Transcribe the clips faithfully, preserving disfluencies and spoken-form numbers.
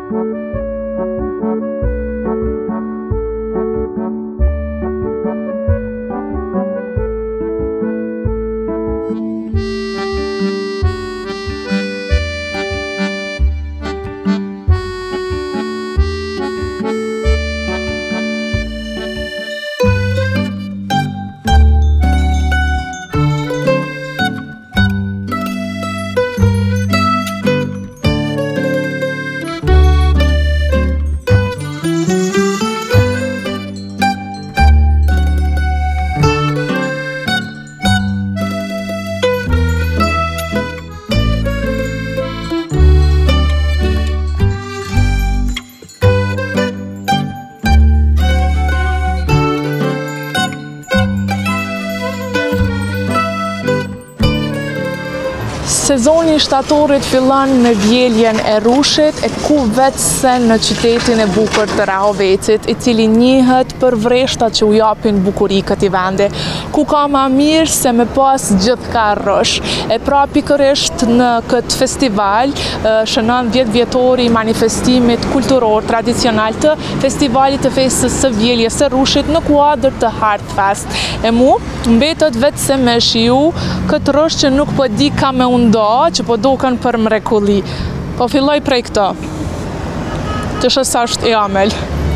Sezoni shtatorit fillon në vjeljen e Rushit, e ku vetëse në qytetin e bukur të Rahovecit, i cili njihet për vreshtat që u japin bukuri këtij vendi, ku ka ma mirë se me pas gjithka rrosh. E pra pikërisht në këtë festival shënon dhjetë vjetori i manifestimit kulturor tradicional të festivalit të festës së vjeljes së Rushit në kuadër të Heart Fest. E mu mbetet vetëse me shiu këtë rrosh që nuk po di ka me undo, që po doken për mrekulli. Po filloj prej këto. Të shës është e Amel.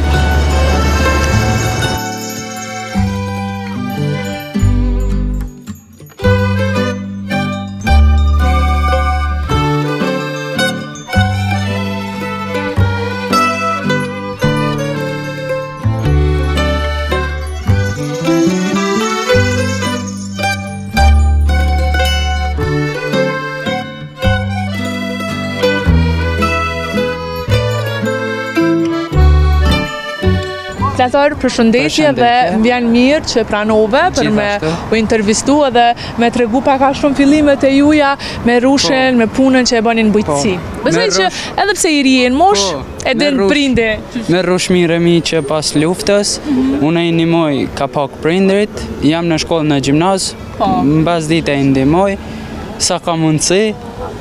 Flator, përshëndetje dhe m'vjen mirë që pranove për me u intervistu edhe me tregu pak a shumë fillimet e juja me Rushin, me punën që e bënin bujqësi. Besoj që edhe pse i rijen mosh, e din prinde. Me Rush miremi që pas luftës, unë i ndihmoj ka pak prindrit, jam në shkollë në gjimnaz, mbas dite i ndihmoj, sa ka mundësi.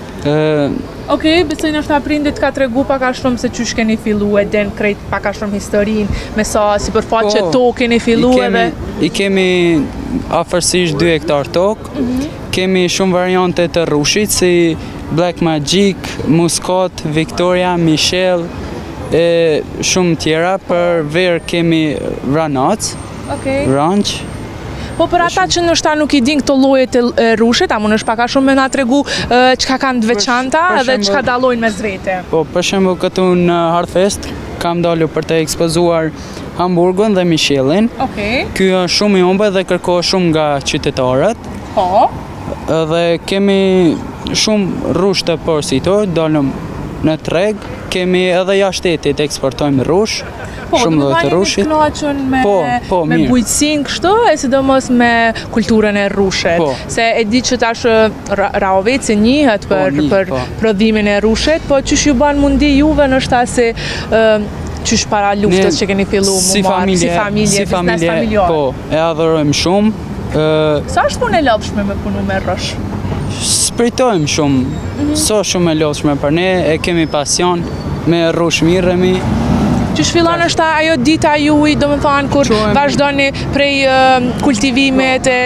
Okej, besoj në shta prindit ka tregu pak a shumë se qysh keni fillu e den krejt pak a shumë historin, me sa si përfaqe tokë keni fillu edhe... I kemi afërsisht dy hektar tokë, kemi shumë variante të Rushit, si Black Magic, Muscat, Victoria, Michel, e shumë tjera, për verë kemi Ranac, Ranch. Po për ata që nështa nuk i din këto llojet e Rushit, a mund është pak a shumë me na tregu çka kanë të veçanta edhe çka dallojnë mes vete. Po për shembull këtu në Heart Fest kam dalur për të ekspozuar hamburgun dhe Michelin. Okej. Ky është shumë i humbët dhe kërkohet shumë nga qytetarët. Po. Edhe kemi shumë rush të porositor, dalëm në treg, kemi edhe jashtë shtetit eksportojmë rush. Po, të më bani një knaqën me bujqësin kështu, e sidomos me kulturën e Rushit. Se e di që tash Rahoveci njihet për prodhimin e Rushit, po qysh ju ban mundi juve nështa se qysh para luftës që keni fillu mu marë, si familje, biznes familjar. Po, e adhërojmë shumë. Sa është punë e lodhshme me punu me rrosh? Spritojmë shumë, so shumë e lodhshme për ne, e kemi pasion, me rrush mirëmi. Qysh fillon është ajo dita juj, do më thanë, kur vazhdoni prej kultivimet e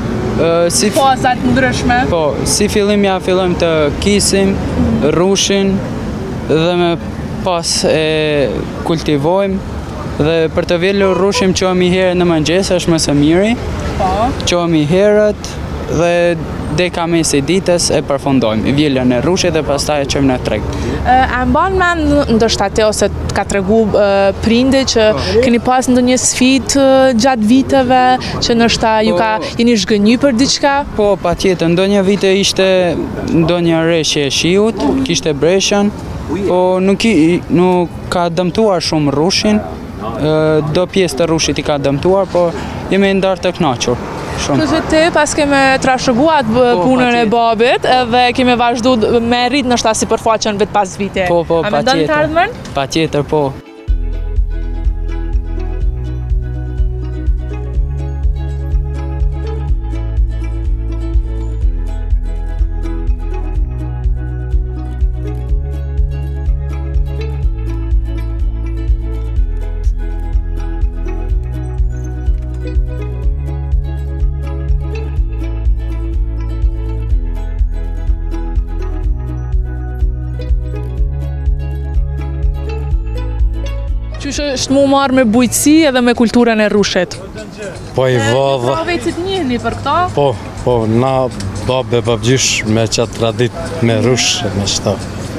fazat ndryshme? Po, si fillim ja fillojmë të kisim, rushin, dhe me pas e kultivojmë, dhe për të vjellur rushim qohemi herë në mëngjes, është më së miri, qohemi herët, dhe deka mesi ditës e përfundojmë, i vjellën e rushit dhe pastaj e qëmë në treg. A mban me ndoshta te ose ka tregu prinde që keni pas ndonjë sfidë gjatë viteve, që ndoshta ju ka jeni zhgënjy për diçka? Po, patjetër, ndonjë vite ishte ndonjë rreshje e shiut, kishte breshën, po nuk ka dëmtuar shumë rushin, do pjesë të rushit i ka dëmtuar, po jemi ndarë të kënaqur. Kështu që ti pas keme trashëguat punën e babit dhe keme vazhdu me rrit nështa si përfaqen vetë pas vite. Po, po, pa tjetër. A me ndonë të ardhmen? Pa tjetër, po. Qysh është mu marrë me bujqësi edhe me kulturën e rushit? Po i valla. Pra vecit njihni për këta? Po, po, na babe babgjysh me qatë tradit me rush, me qëta.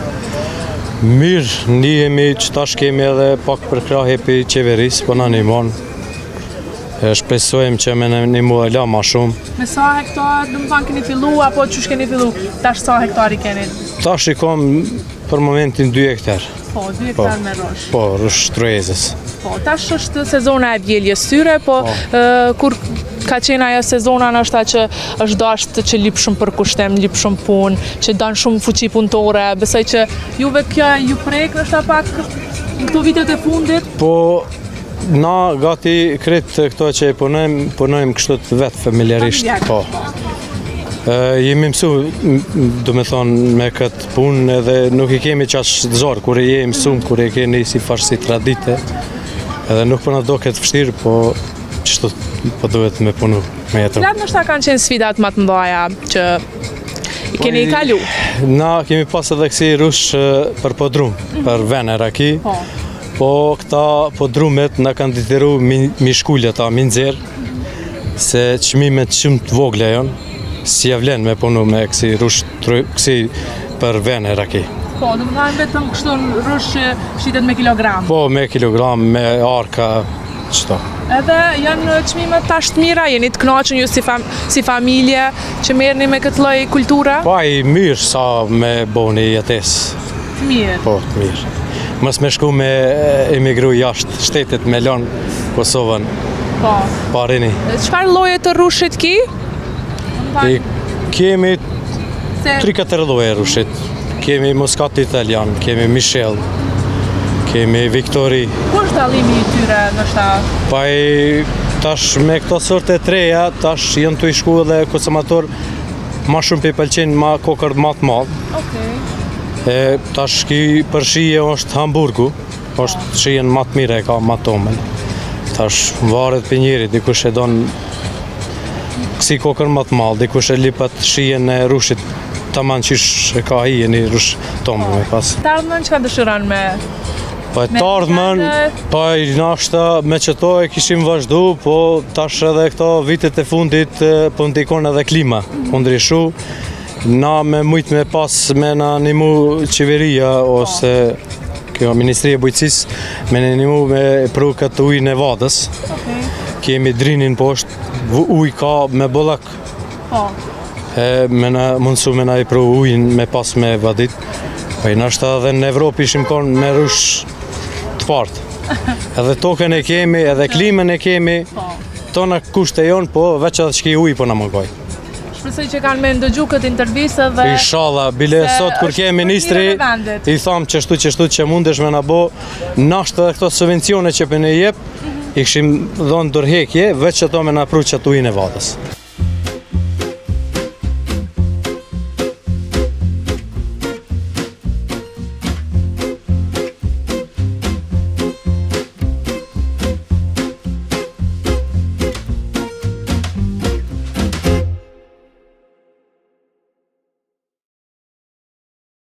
Mirë, njihemi qëta shkemi edhe pak për krahe për qeveris, po na një monë. Shpesojmë që me një mua la ma shumë. Me sa hektar, dhe më thanë keni fillu, apo qysh keni fillu? Tash sa hektari keni? Tash i kom për momentin dy hektar. Po, dy hektar me rush. Po, rush truezës. Po, tash është sezona e vjeljes syre, po, po. Kur ka qenë ajo sezona nështë që është dashtë që lip shumë për kushtem, lip shumë punë, që danë shumë fuqi punëtore, besoj që juve kjo ju prek nështë pak në këto vitet e fundit? Po, na gati kretë këto që i punojmë, punojmë kështu të vetë familjarisht. Po. E, jemi mësu, do me thonë, me këtë punë edhe nuk i kemi qash dëzorë, kur i jemi mësu, kur i keni si farsi tradite, edhe nuk përna do këtë fështirë, po qështu po duhet me punu, me jetu. Cilat nështë ta kanë qenë sfidat më të mdoja që i keni i kalu? Na kemi pas edhe kësi rush për podrum, për vene raki. Po. Po këta podrumet në kanë diteru mi shkullja ta, mi nxerë, se qmimet shumë të vogla jonë, si javlen me punu me kësi rush, kësi për vene raki. Po, dhe më dhajnë vetëm kështu në rush që shqitet me kilogram? Po, me kilogram, me arka, qëto. Edhe janë qmimet tash të mira, jeni të knaqën ju si, fam si familje që merrni me këtë lloj kultura? Po, i mirë sa me boni jetes. Të mirë? Po, të mirë. Mës me shku me emigru jashtë shtetit me lonë Kosovën. Po. Parini. Çfarë lloje të rushit ki? I kemi tri katër lloje rushit. Kemi Muscat italian, kemi Michel, kemi Victory. Ku është dallimi i tyre nështë? Pa i tash me këto sorte treja, tash jënë të i shku edhe konsumator ma shumë për i pëlqenë ma kokër ma të madhë. Okej. E, tash ki për shije është Hamburgu, është shijen ma të mire e ka ma tomen. Tash varet për njëri, dikush e donë kësi kokër ma të malë, dikush e lipat shijen e rushit të manë qish e ka hi e një rush tomen me pas. Të ardhmen që ka dëshiran me... Pa të ardhmen, pa i nashta me qëto e kishim vazhdu, po tash edhe këto vitet e fundit po ndikon edhe klima, po ndryshu. Na me mujt me pas me na nimu qeveria ose kjo Ministria e Bujqësis me na nimu me pru këtë ujnë e vadës. Okay. Kemi drinin poshtë, uj ka me bollak. Po. E me na mundësu me na i pru ujnë me pas me vadit. Po i nashta edhe në Evropë ishim konë me rush të partë. Edhe token e kemi, edhe klimën e kemi, tona kushte jonë, po veç edhe që ki uj po na mëgoj. Shpresoj që kanë me ndëgju këtë intervistë dhe... Inshallah, bile sot kur ke ministri, i thamë qështu qështu që mundesh me na bo, nashtë edhe këto subvencione që për në jep, i këshim dhonë dërhekje, veç që to me na pru që ujnë e vadës.